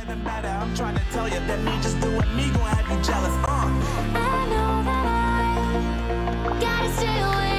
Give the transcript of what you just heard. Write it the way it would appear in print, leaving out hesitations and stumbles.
I'm trying to tell you that me just doing me gonna have you jealous. I know that I gotta stay away.